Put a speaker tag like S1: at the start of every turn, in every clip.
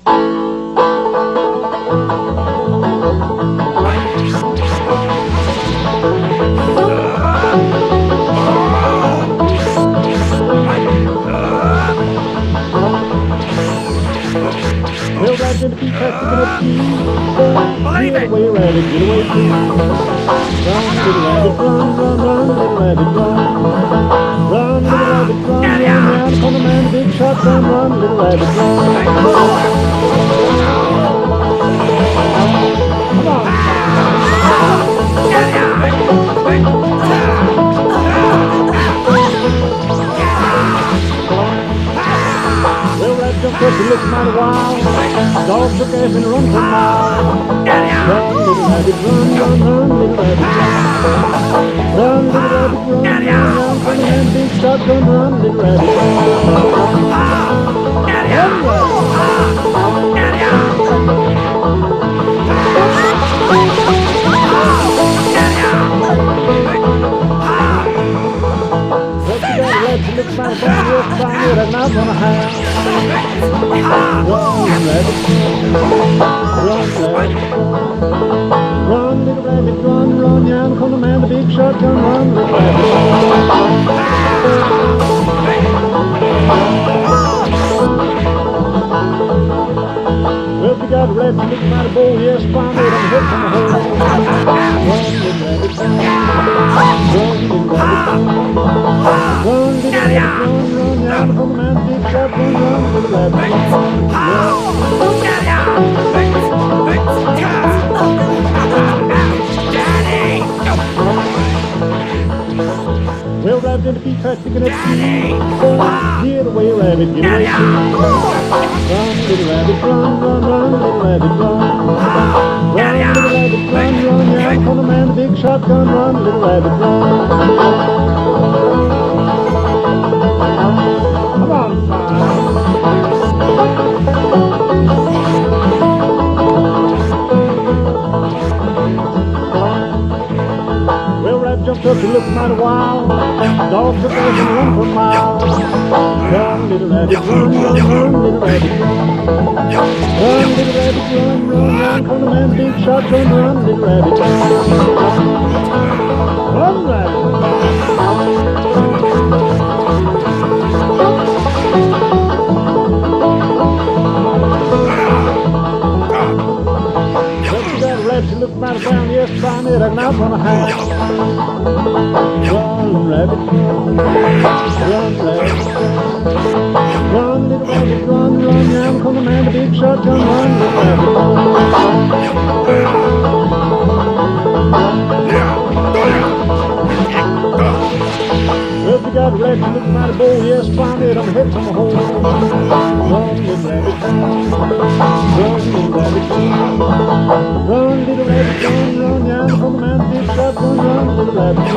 S1: Well, right in the feet, that's the believe it. Get away, rabbit, get away, too. Run, little rabbit, run, run, run, little rabbit, run. Run, little rabbit, run, run, round upon the man, big shotgun, run, little rabbit, run. Come on. Jumped up, he looked mighty wild. Dog took ass and run for miles. Run, little rabbit, run, run, run, little rabbit, run. Run, little rabbit, run, run, run, from the man, big shotgun, run, little rabbit, run. She looks like a bunny with a bunny with a knob on a house. Run, rabbit, run, rabbit, run, little rabbit, run, run, down come the man, the big shotgun, run, little rabbit, well, if you got a rabbit, you look mighty bold, yes, find it, I'm hit from the hole. Run, little rabbit, run, little rabbit, run, little rabbit, run, down from the man, big shotgun, run, little rabbit, well, rabbit in the feet, fast, picking up speed. Get away, rabbit, get away, run, little rabbit, run, run, run, little rabbit, run. Run, little rabbit, run, run, down from the man, the big shotgun, run, little rabbit, run. Come on, well, rabbit jumped up, he looked mighty wild. Dog took off and run for miles. Run, little rabbit, run, run, run, little rabbit, run. Run, little rabbit, run, run, run, come the man, big shotgun, run, little rabbit, run, rabbit. She looked mighty brown, yes, find it, I'm not gonna hide. Run, rabbit, run, rabbit, run, little rabbit, run, run, down come the man, the big shotgun, run, little rabbit, well, if you got a rabbit, you look mighty bold, yes, find it, I'm headed from the hole. Run, little rabbit, run, little rabbit, run, little rabbit, run, down from the man, big shotgun, run, little rabbit,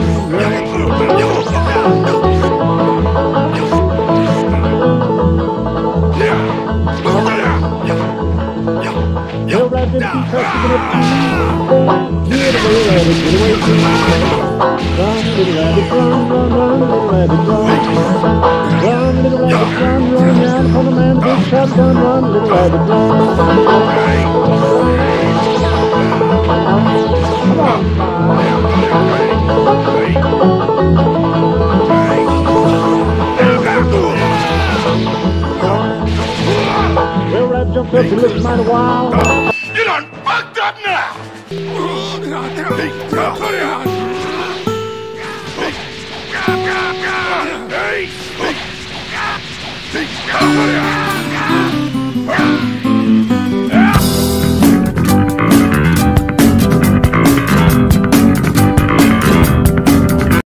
S1: well, rabbit, you keep picking up speed. Get away, rabbit, get away, run, little rabbit, run, run, run, little rabbit, run. Run, little rabbit, run, run, down from the man, big shotgun, run, little rabbit, run. Come on, well, rabbit jumped up, he looked mighty wild.
S2: You done fucked up now!